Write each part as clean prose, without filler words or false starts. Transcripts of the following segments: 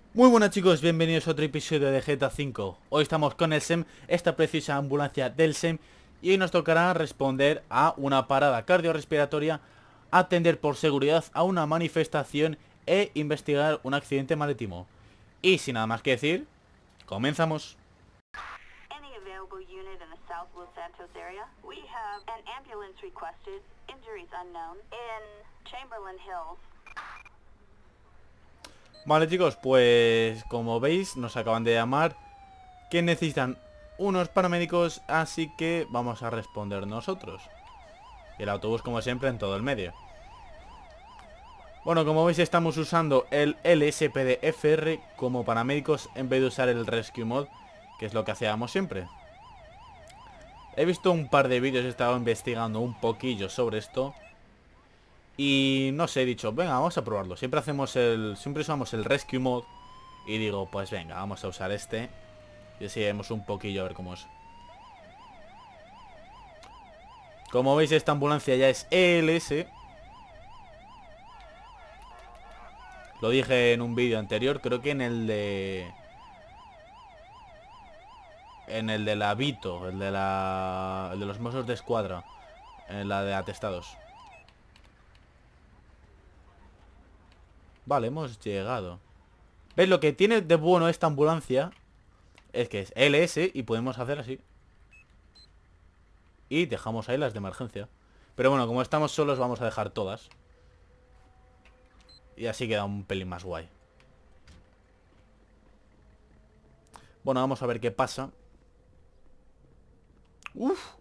Muy buenas chicos, bienvenidos a otro episodio de GTA V. Hoy estamos con el SEM, esta precisa ambulancia del SEM, y hoy nos tocará responder a una parada cardiorrespiratoria, atender por seguridad a una manifestación e investigar un accidente marítimo. Y sin nada más que decir, comenzamos. Any available unit in the South Los Santos area? We have an ambulance requested, injuries unknown, in Chamberlain Hills. Vale chicos, pues como veis nos acaban de llamar que necesitan unos paramédicos, así que vamos a responder nosotros. Y el autobús como siempre en todo el medio. Bueno, como veis estamos usando el LSPD-FR como paramédicos en vez de usar el Rescue Mod, que es lo que hacíamos siempre. He visto un par de vídeos, he estado investigando un poquillo sobre esto. Y no sé, he dicho, venga, vamos a probarlo. Siempre usamos el Rescue Mod. Y digo, pues venga, vamos a usar este. Y así vemos un poquillo a ver cómo es. Como veis esta ambulancia ya es ELS. Lo dije en un vídeo anterior, creo que en el de... En el de la Vito, el de los Mossos de Escuadra. En la de atestados. Vale, hemos llegado. ¿Ves? Lo que tiene de bueno esta ambulancia es que es LS y podemos hacer así. Y dejamos ahí las de emergencia. Pero bueno, como estamos solos vamos a dejar todas. Y así queda un pelín más guay. Bueno, vamos a ver qué pasa. Uf.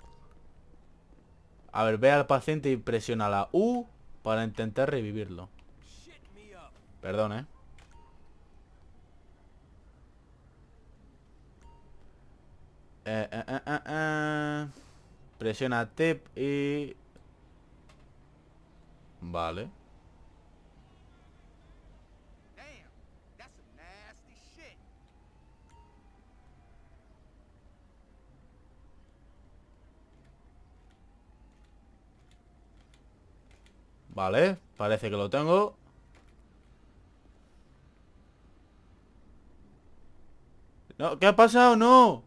A ver, ve al paciente y presiona la U para intentar revivirlo. Perdón, Presiona TEP y... Vale. Vale, parece que lo tengo. No, ¿qué ha pasado? No.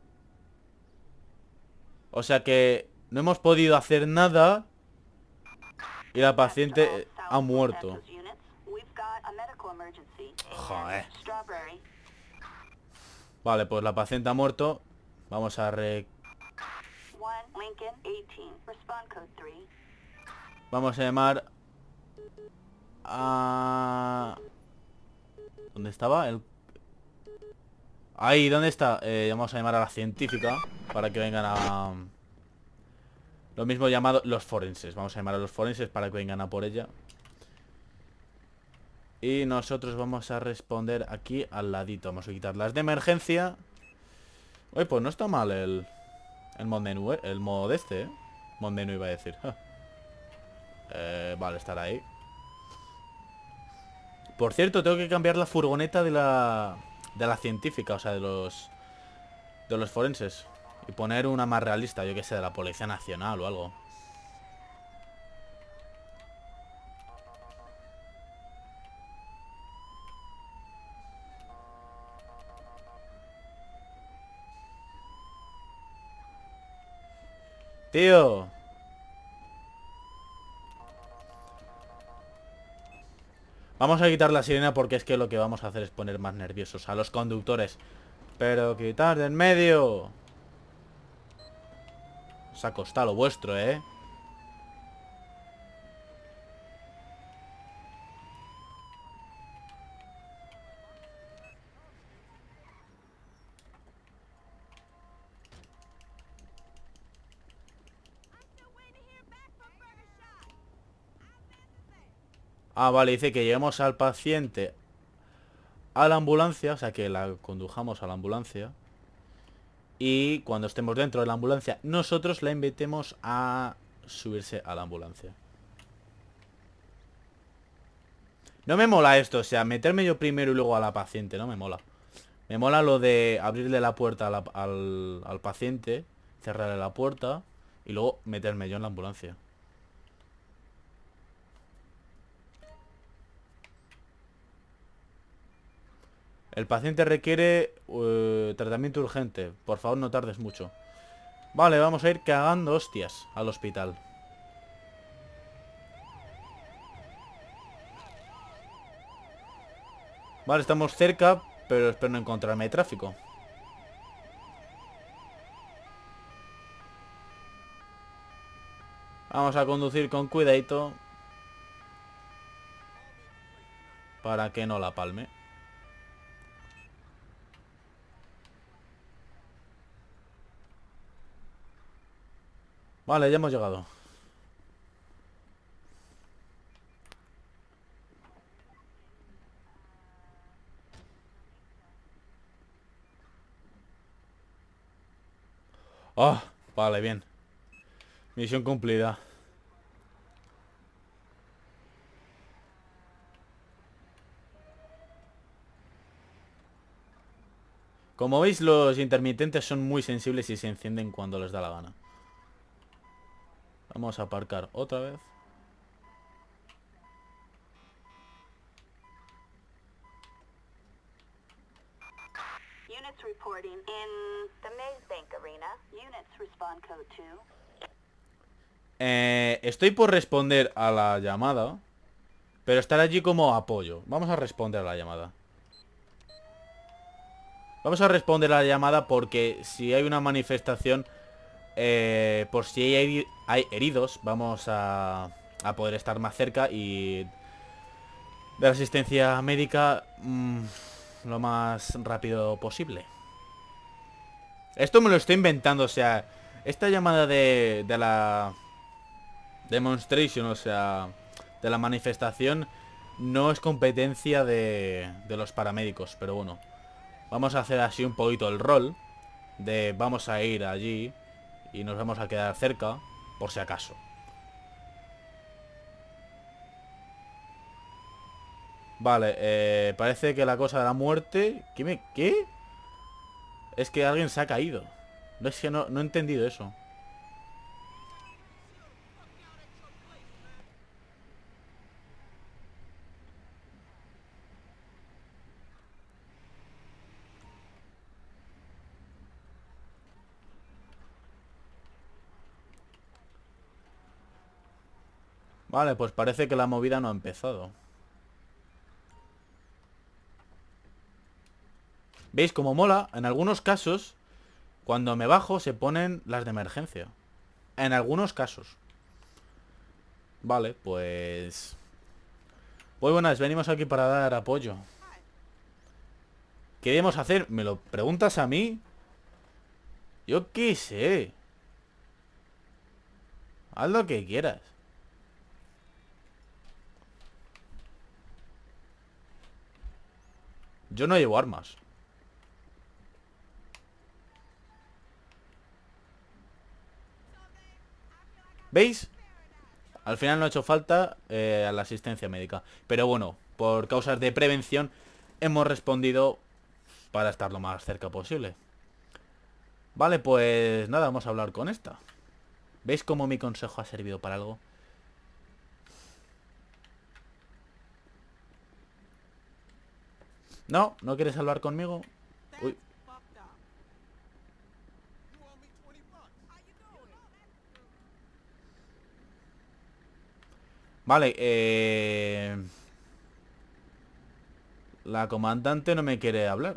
O sea que no hemos podido hacer nada y la paciente ha South Los muerto. Santos units, we've got a medical emergency Joder. in Strawberry. Vale, pues la paciente ha muerto. Vamos a 1 Lincoln 18, respond code 3. Vamos a llamar a... ¿Dónde estaba? Ahí, ¿dónde está? Vamos a llamar a la científica para que vengan a... Lo mismo llamado los forenses. Vamos a llamar a los forenses para que vengan a por ella. Y nosotros vamos a responder aquí al ladito. Vamos a quitar las de emergencia. Oye, pues no está mal el mod menú, el mod este, mod menú iba a decir. Vale, estará ahí. Por cierto, tengo que cambiar la furgoneta de la científica, o sea, de los forenses. Y poner una más realista, yo que sé, de la Policía Nacional o algo. Tío. Vamos a quitar la sirena porque es que lo que vamos a hacer es poner más nerviosos a los conductores. Pero quitar de en medio. Os ha costado lo vuestro, ¿eh? Ah, vale, dice que llevemos al paciente a la ambulancia, o sea, que la condujamos a la ambulancia. Y cuando estemos dentro de la ambulancia, nosotros la invitemos a subirse a la ambulancia. No me mola esto, o sea, meterme yo primero y luego a la paciente, no me mola. Me mola lo de abrirle la puerta al paciente, cerrarle la puerta y luego meterme yo en la ambulancia. El paciente requiere tratamiento urgente. Por favor, no tardes mucho. Vale, vamos a ir cagando hostias al hospital. Vale, estamos cerca, pero espero no encontrarme tráfico. Vamos a conducir con cuidadito para que no la palme. Vale, ya hemos llegado. Oh, vale, bien. Misión cumplida. Como veis, los intermitentes son muy sensibles y se encienden cuando les da la gana. Vamos a aparcar otra vez. Units reporting in the Maze Bank Arena. Units respond code 2. Estoy por responder a la llamada, pero estar allí como apoyo. Vamos a responder a la llamada. Vamos a responder a la llamada porque si hay una manifestación, por si hay heridos, vamos a poder estar más cerca y dar asistencia médica lo más rápido posible. Esto me lo estoy inventando, o sea, esta llamada de la demonstration, o sea, de la manifestación, no es competencia de los paramédicos, pero bueno. Vamos a hacer así un poquito el rol de vamos a ir allí y nos vamos a quedar cerca por si acaso. Vale, parece que la cosa de la muerte... ¿Qué? Es que alguien se ha caído. No, es que no he entendido eso. Vale, pues parece que la movida no ha empezado. ¿Veis cómo mola? En algunos casos, cuando me bajo, se ponen las de emergencia. En algunos casos. Vale, pues... Muy buenas, venimos aquí para dar apoyo. ¿Qué debemos hacer? ¿Me lo preguntas a mí? Yo qué sé. Haz lo que quieras. Yo no llevo armas. ¿Veis? Al final no ha hecho falta a la asistencia médica. Pero bueno, por causas de prevención hemos respondido para estar lo más cerca posible. Vale, pues nada, vamos a hablar con esta. ¿Veis cómo mi consejo ha servido para algo? No, ¿no quieres hablar conmigo? Uy. Vale, la comandante no me quiere hablar.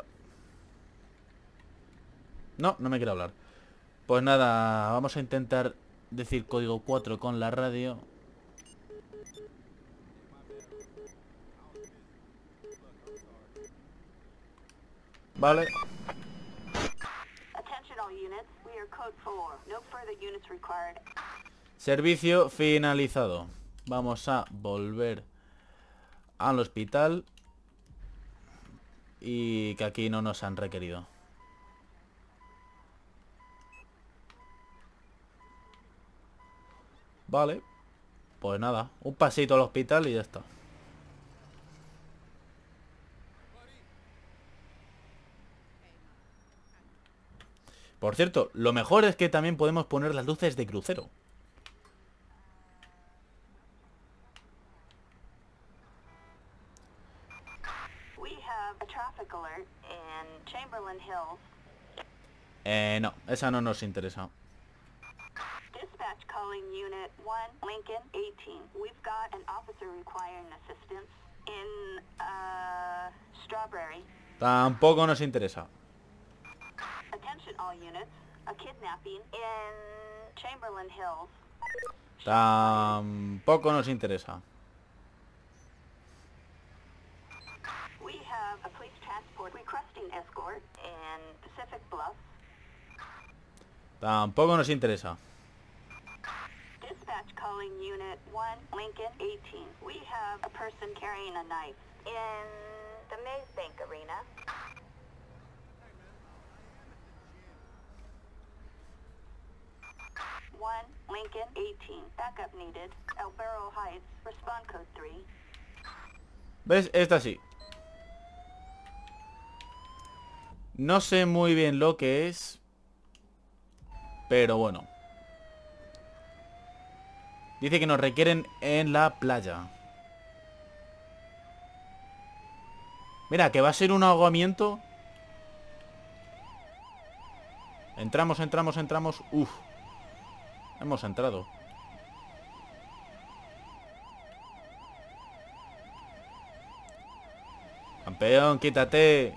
No me quiere hablar. Pues nada, vamos a intentar decir código 4 con la radio. Vale. Attention all units. We are code 4. No further units required. Servicio finalizado. Vamos a volver al hospital. Y que aquí no nos han requerido. Vale. Pues nada, un pasito al hospital y ya está. Por cierto, lo mejor es que también podemos poner las luces de crucero. We have have a traffic alert in Chamberlain Hills. No, esa no nos interesa. Dispatch calling Unit 1, Lincoln 18. We've got an officer requiring assistance in, Strawberry. Tampoco nos interesa. Attention all units. A kidnapping in Chamberlain Hills. Tampoco nos interesa. We have a police transport requesting escort in Pacific Bluffs. Tampoco nos interesa. Dispatch calling Unit 1, Lincoln 18. We have a person carrying a knife in the Maze Bank Arena. One, Lincoln 18. Backup needed. El Barro Heights. Respond code 3. ¿Ves? Esta sí. No sé muy bien lo que es, pero bueno. Dice que nos requieren en la playa. Mira, que va a ser un ahogamiento. Entramos. Uf. Hemos entrado. Campeón, quítate.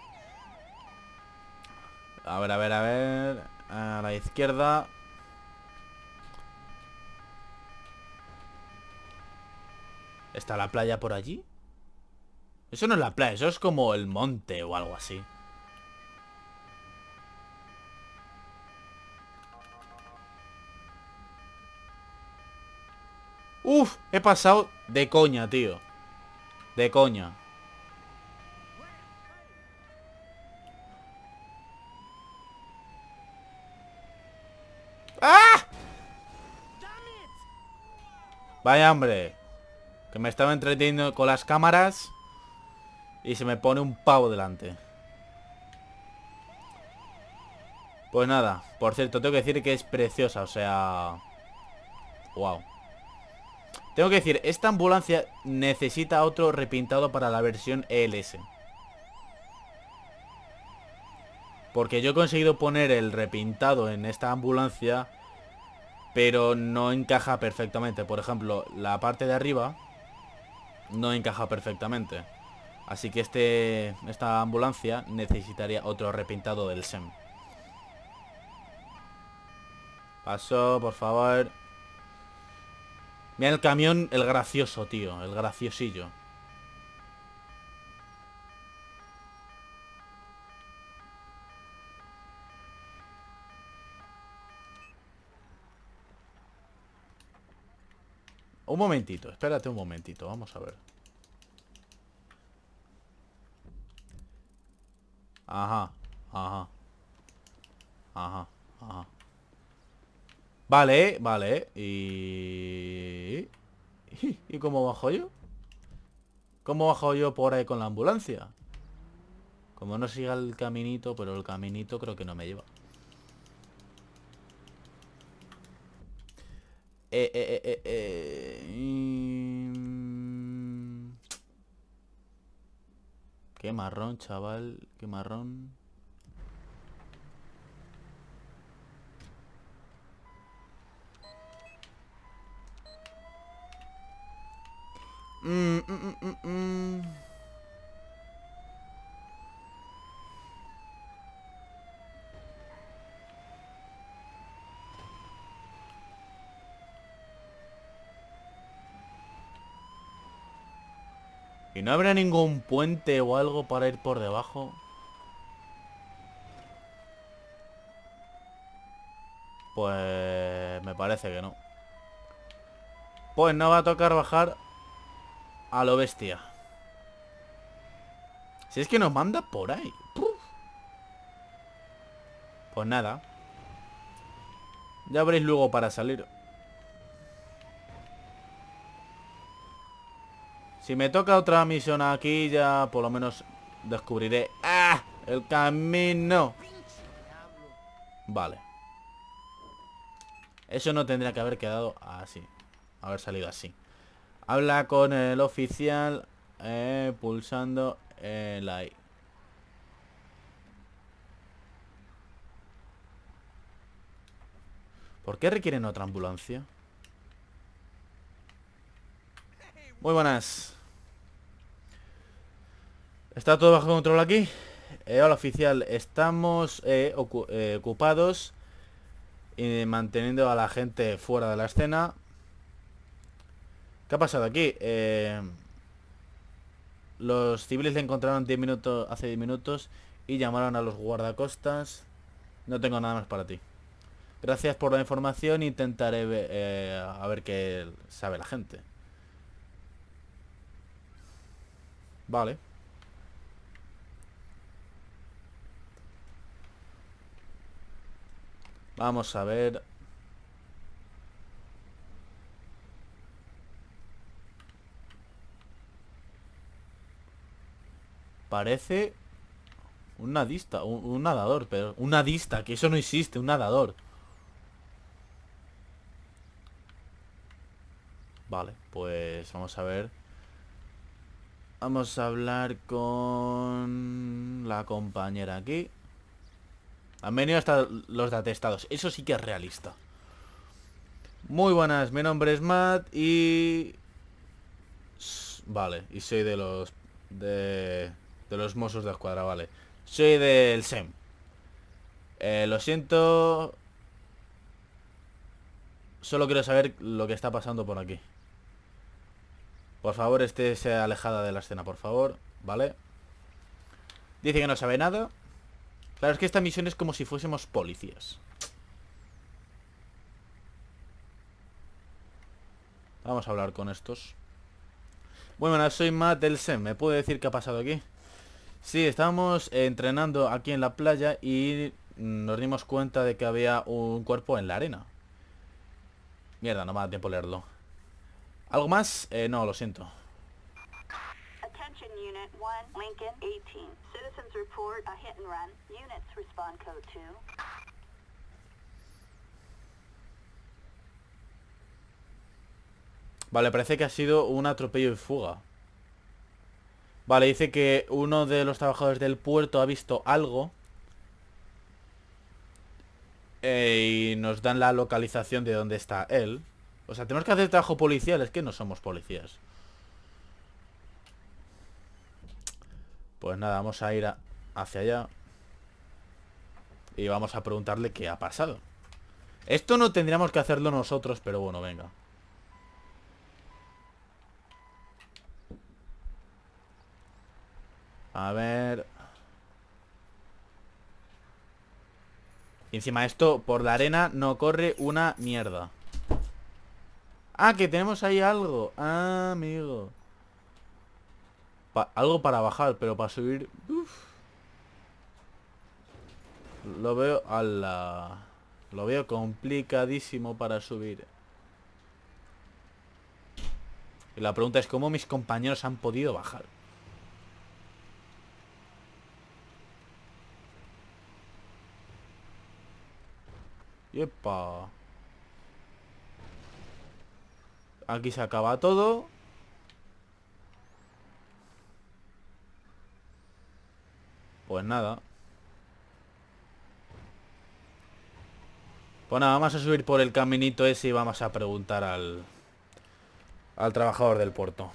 A ver. A la izquierda. ¿Está la playa por allí? Eso no es la playa, eso es como el monte o algo así. Uf, he pasado de coña, tío. De coña. ¡Ah! Vaya, hombre. Que me estaba entreteniendo con las cámaras y se me pone un pavo delante. Pues nada, por cierto, tengo que decir que es preciosa, o sea... Wow. Tengo que decir, esta ambulancia necesita otro repintado para la versión ELS. Porque yo he conseguido poner el repintado en esta ambulancia, pero no encaja perfectamente. Por ejemplo, la parte de arriba no encaja perfectamente. Así que esta ambulancia necesitaría otro repintado del SEM. Paso, por favor. Mira el camión, el gracioso, tío. El graciosillo. Un momentito, espérate un momentito. Vamos a ver. Ajá. Vale. ¿Y cómo bajo yo? ¿Cómo bajo yo por ahí con la ambulancia? Como no siga el caminito, pero el caminito creo que no me lleva. Qué marrón, chaval. Qué marrón. ¿Y no habrá ningún puente o algo para ir por debajo? Pues... me parece que no. Pues no va a tocar bajar a lo bestia. Si es que nos manda por ahí. ¡Puf! Pues nada. Ya veréis luego para salir. Si me toca otra misión aquí, ya por lo menos descubriré... ¡Ah! El camino. Vale. Eso no tendría que haber quedado así. Haber salido así. Habla con el oficial. Pulsando la I. ¿Por qué requieren otra ambulancia? Muy buenas. ¿Está todo bajo control aquí? Hola, oficial. Estamos ocupados y manteniendo a la gente fuera de la escena. ¿Qué ha pasado aquí? Los civiles le encontraron hace 10 minutos y llamaron a los guardacostas. No tengo nada más para ti. Gracias por la información. Intentaré a ver qué sabe la gente. Vale. Vamos a ver. Parece un nadista, un nadador, pero un nadista, que eso no existe, un nadador. Vale, pues vamos a ver. Vamos a hablar con la compañera aquí. Han venido hasta los de atestados. Eso sí que es realista. Muy buenas, mi nombre es Matt y... Vale, y soy de los... De los Mossos de Escuadra, vale. Soy del SEM. Lo siento. Solo quiero saber lo que está pasando por aquí. Por favor, estése alejada de la escena, por favor. Vale. Dice que no sabe nada. Claro, es que esta misión es como si fuésemos policías. Vamos a hablar con estos. Bueno, soy Matt del SEM. ¿Me puede decir qué ha pasado aquí? Sí, estábamos entrenando aquí en la playa y nos dimos cuenta de que había un cuerpo en la arena. Mierda, no me da tiempo leerlo. ¿Algo más? No, lo siento. Attention Unit 1, Lincoln 18. Citizens report a hit and run. Units respond code 2. Vale, parece que ha sido un atropello y fuga. Vale, dice que uno de los trabajadores del puerto ha visto algo. Y nos dan la localización de dónde está él. O sea, tenemos que hacer trabajo policial. Es que no somos policías. Pues nada, vamos a ir hacia allá. Y vamos a preguntarle qué ha pasado. Esto no tendríamos que hacerlo nosotros, pero bueno, venga. A ver... Y encima esto, por la arena no corre una mierda. Ah, que tenemos ahí algo. Ah, amigo. Algo para bajar, pero para subir... Uf. Lo veo a la... Lo veo complicadísimo para subir. Y la pregunta es cómo mis compañeros han podido bajar. ¡Yepa! Aquí se acaba todo. Pues nada. Pues nada, vamos a subir por el caminito ese y vamos a preguntar al trabajador del puerto.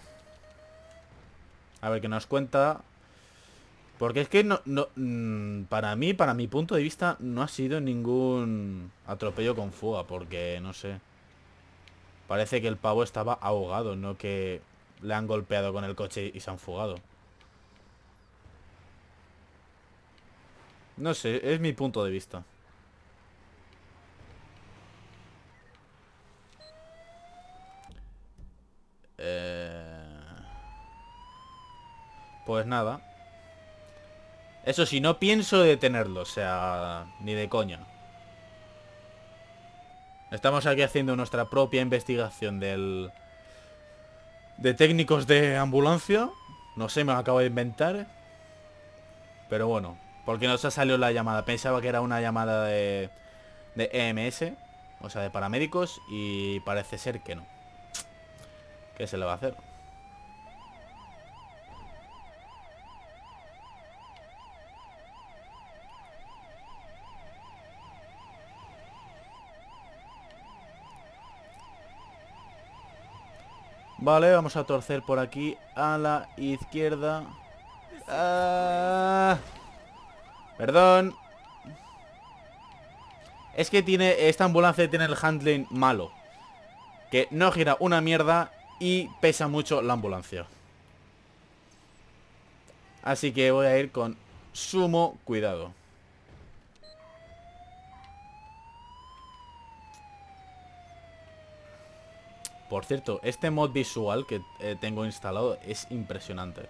A ver qué nos cuenta. Porque es que para mí, para mi punto de vista, no ha sido ningún atropello con fuga. Porque, no sé. Parece que el pavo estaba ahogado, no que le han golpeado con el coche y se han fugado. No sé, es mi punto de vista. Pues nada. Eso sí, no pienso detenerlo, o sea, ni de coña. Estamos aquí haciendo nuestra propia investigación de técnicos de ambulancia. No sé, me lo acabo de inventar. Pero bueno, porque nos ha salido la llamada. Pensaba que era una llamada de EMS, o sea, de paramédicos, y parece ser que no. ¿Qué se le va a hacer? Vale, vamos a torcer por aquí a la izquierda. Perdón. Es que esta ambulancia tiene el handling malo, que no gira una mierda y pesa mucho la ambulancia. Así que voy a ir con sumo cuidado. Por cierto, este mod visual que tengo instalado es impresionante.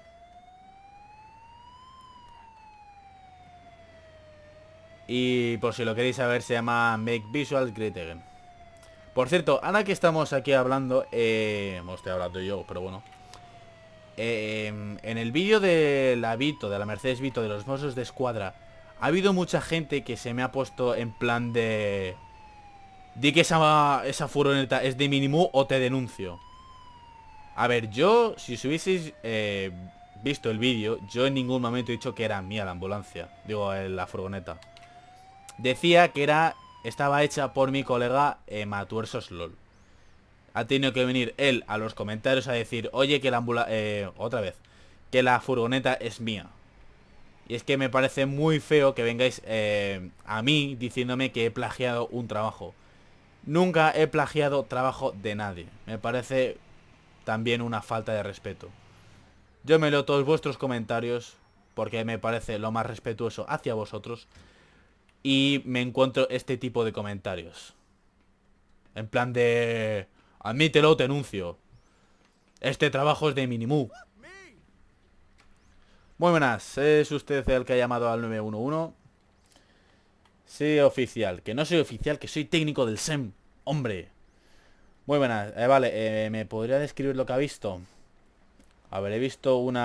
Y por si lo queréis saber, se llama Make Visuals Great Again. Por cierto, ahora que estamos aquí hablando, no estoy hablando yo, pero bueno. En el vídeo de la Vito, de la Mercedes Vito, de los Mossos de Escuadra, ha habido mucha gente que se me ha puesto en plan de... Di que esa furgoneta es de Minimoo o te denuncio. A ver, yo, si os hubieseis visto el vídeo, yo en ningún momento he dicho que era mía la ambulancia. Digo, la furgoneta. Decía que estaba hecha por mi colega Matuersos LOL. Ha tenido que venir él a los comentarios a decir, oye, que otra vez, que la furgoneta es mía. Y es que me parece muy feo que vengáis a mí diciéndome que he plagiado un trabajo. Nunca he plagiado trabajo de nadie. Me parece también una falta de respeto. Yo me leo todos vuestros comentarios porque me parece lo más respetuoso hacia vosotros. Y me encuentro este tipo de comentarios. En plan de... Admítelo, te denuncio. Este trabajo es de Minimoo. Muy buenas, ¿es usted el que ha llamado al 911? Sí, oficial. Que no soy oficial, que soy técnico del SEM. Hombre. Muy buenas. Vale, ¿me podría describir lo que ha visto? A ver, he visto un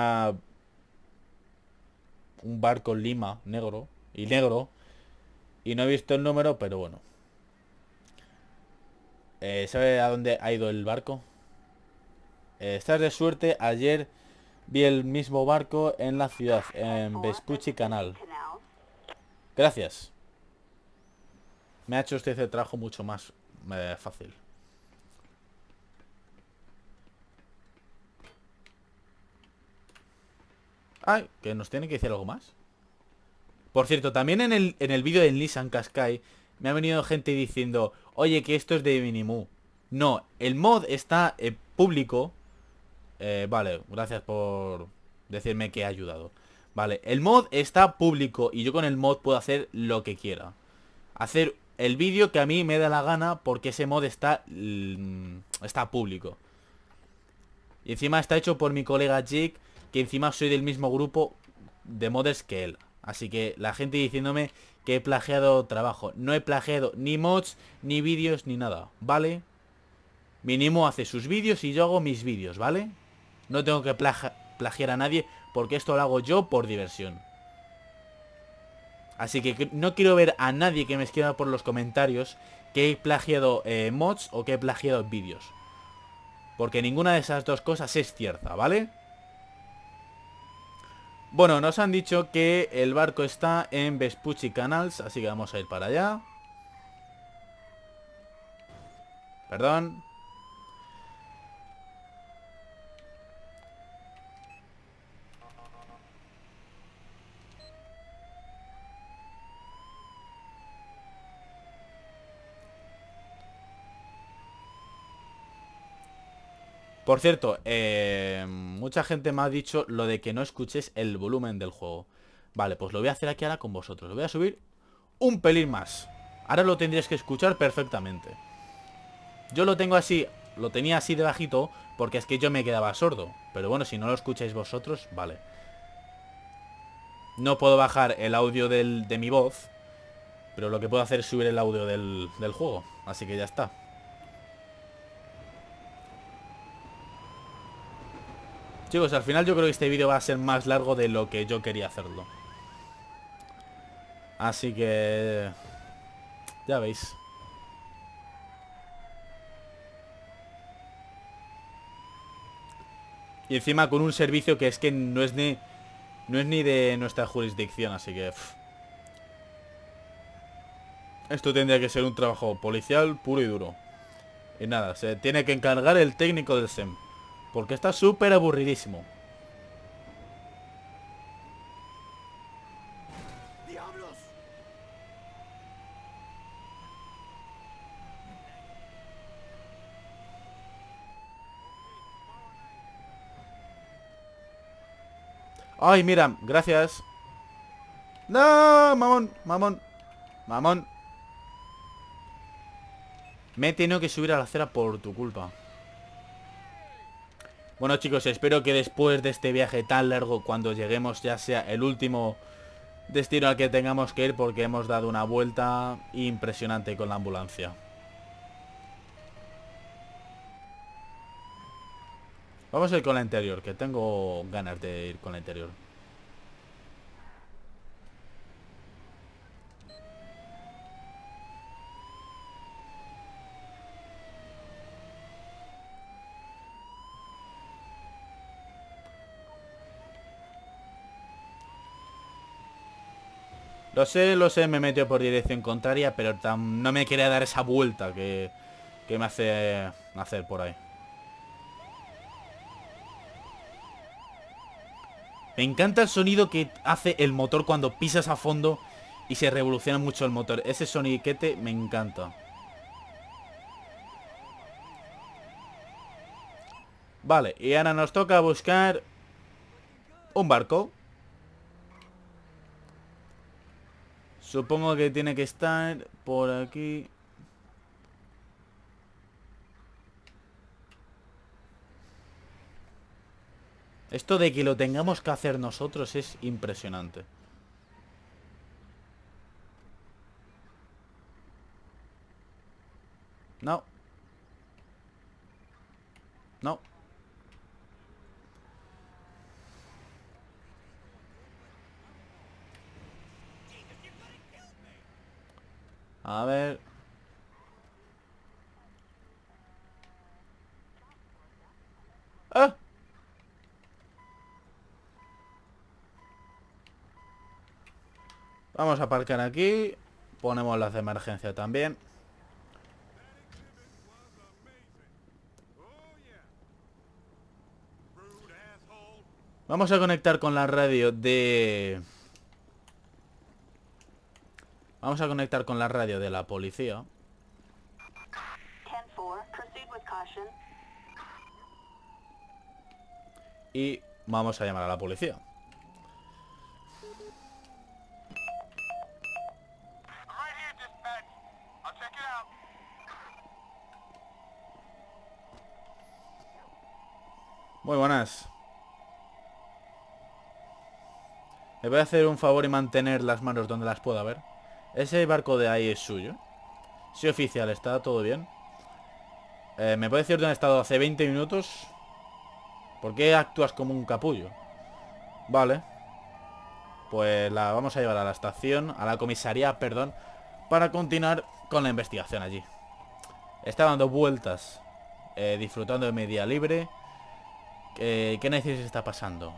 barco Lima, negro. Y negro. Y no he visto el número, pero bueno. ¿Sabe a dónde ha ido el barco? Estás de suerte, ayer vi el mismo barco en la ciudad, en Vespucci Canal. Gracias. Me ha hecho usted el trabajo mucho más fácil. Ay, que nos tiene que decir algo más. Por cierto, también en el vídeo de Nissan Qashqai me ha venido gente diciendo, oye, que esto es de Minimoo. No, el mod está público. Vale, gracias por decirme que ha ayudado. Vale, el mod está público y yo con el mod puedo hacer lo que quiera. Hacer el vídeo que a mí me da la gana porque ese mod está público. Y encima está hecho por mi colega Jake, que encima soy del mismo grupo de modders que él. Así que la gente diciéndome que he plagiado trabajo. No he plagiado ni mods, ni vídeos, ni nada, ¿vale? Minimoo hace sus vídeos y yo hago mis vídeos, ¿vale? No tengo que plagiar a nadie porque esto lo hago yo por diversión. Así que no quiero ver a nadie que me escriba por los comentarios que he plagiado mods o que he plagiado vídeos. Porque ninguna de esas dos cosas es cierta, ¿vale? Bueno, nos han dicho que el barco está en Vespucci Canals, así que vamos a ir para allá. Perdón. Por cierto, mucha gente me ha dicho lo de que no escuches el volumen del juego. Vale, pues lo voy a hacer aquí ahora con vosotros. Lo voy a subir un pelín más. Ahora lo tendréis que escuchar perfectamente. Yo lo tengo así, lo tenía así de bajito porque es que yo me quedaba sordo. Pero bueno, si no lo escucháis vosotros, vale. No puedo bajar el audio de mi voz, pero lo que puedo hacer es subir el audio del juego. Así que ya está. Chicos, al final yo creo que este vídeo va a ser más largo de lo que yo quería hacerlo. Así que... ya veis. Y encima con un servicio que es que no es ni de nuestra jurisdicción, así que... esto tendría que ser un trabajo policial puro y duro. Y nada, se tiene que encargar el técnico del SEM. Porque está súper aburridísimo. ¡Diablos! Ay, mira, gracias. No, mamón, mamón, mamón. Me he tenido que subir a la acera por tu culpa. Bueno, chicos, espero que después de este viaje tan largo, cuando lleguemos ya sea el último destino al que tengamos que ir, porque hemos dado una vuelta impresionante con la ambulancia. Vamos a ir con la interior, que tengo ganas de ir con la interior. Lo sé, me metió por dirección contraria, pero no me quería dar esa vuelta que me hace hacer por ahí. Me encanta el sonido que hace el motor cuando pisas a fondo y se revoluciona mucho el motor. Ese soniquete me encanta. Vale, y ahora nos toca buscar un barco. Supongo que tiene que estar por aquí. Esto de que lo tengamos que hacer nosotros es impresionante. No. No. A ver. ¡Ah! Vamos a aparcar aquí. Ponemos las de emergencia también. Vamos a conectar con la radio de... Vamos a conectar con la radio de la policía. 10-4, proceed with caution. Y vamos a llamar a la policía. Right here, dispatch. I'll check it out. Muy buenas. ¿Me voy a hacer un favor y mantener las manos donde las pueda ver? ¿Ese barco de ahí es suyo? Sí, oficial, ¿está todo bien? ¿Me puede decir dónde he estado hace 20 minutos? ¿Por qué actúas como un capullo? Vale. Pues la vamos a llevar a la estación, a la comisaría, perdón, para continuar con la investigación allí. Está dando vueltas, disfrutando de mi día libre. ¿Qué necesidad está pasando?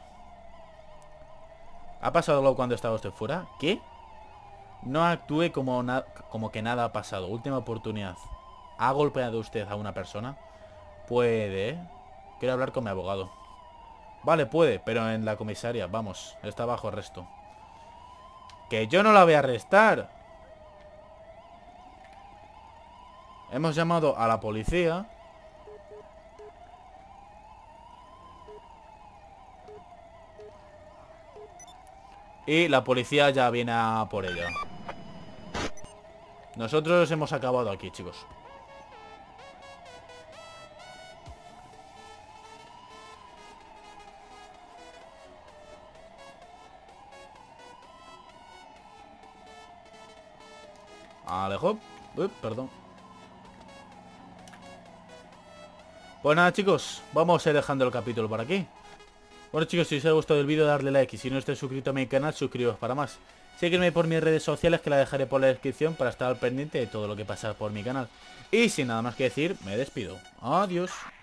¿Ha pasado algo cuando estaba usted fuera? ¿Qué? No actúe como que nada ha pasado. Última oportunidad. ¿Ha golpeado usted a una persona? Puede. Quiero hablar con mi abogado. Vale, puede, pero en la comisaria. Vamos, está bajo arresto. ¡Que yo no la voy a arrestar! Hemos llamado a la policía. Y la policía ya viene a por ella. Nosotros hemos acabado aquí, chicos. Alejo. Perdón. Pues nada, chicos, vamos a ir dejando el capítulo por aquí. Bueno, chicos, si os ha gustado el vídeo, darle like. Y si no estáis suscrito a mi canal, suscribiros para más. Sígueme por mis redes sociales, que la dejaré por la descripción, para estar al pendiente de todo lo que pasa por mi canal. Y sin nada más que decir, me despido. Adiós.